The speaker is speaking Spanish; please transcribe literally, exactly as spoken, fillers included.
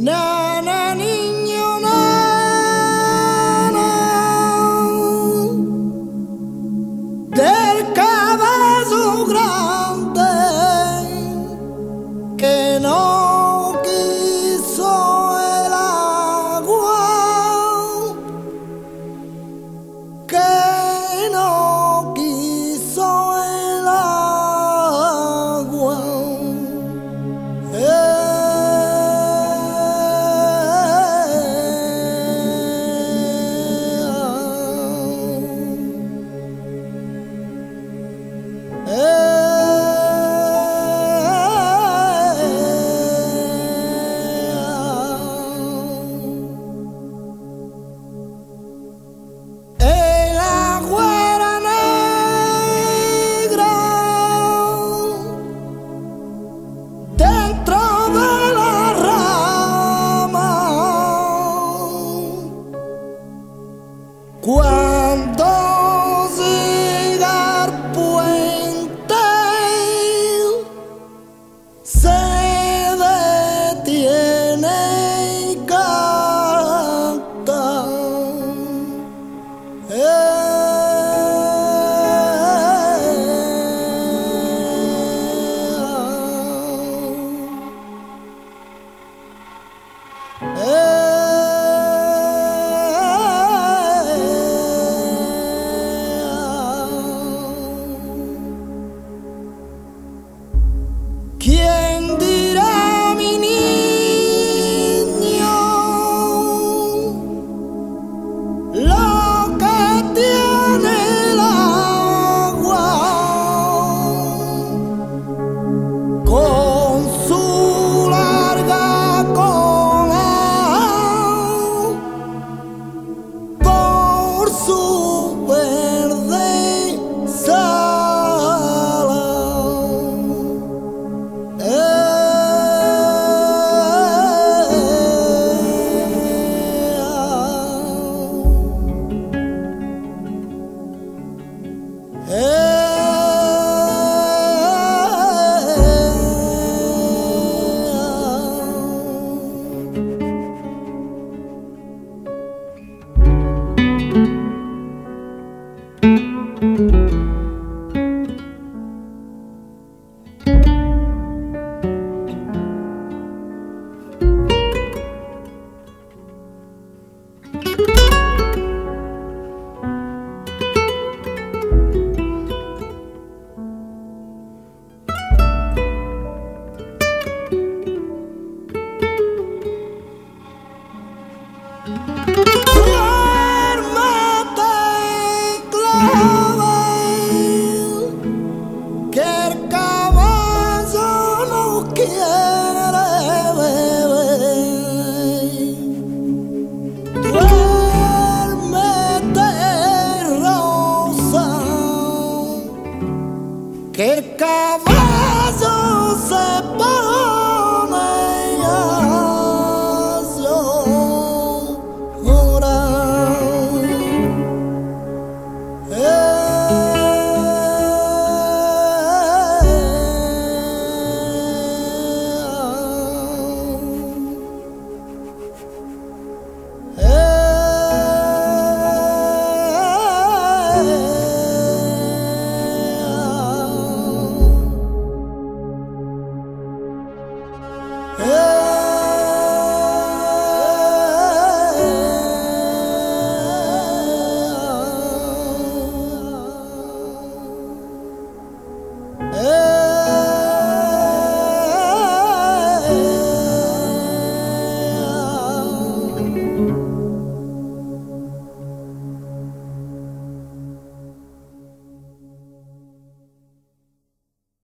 Nana, niño, nana, del caballo grande que no quiso el agua, que no quiso el agua. Eh, El agua era negra dentro de la rama cuando llega al puente se detiene y canta. ¿Quién dirá, mi niño, lo que tiene el agua con su larga cola, por su verde sala? Duérmete, clavel, que el caballo no quiere beber. Duérmete, rosa, que el caballo se pone.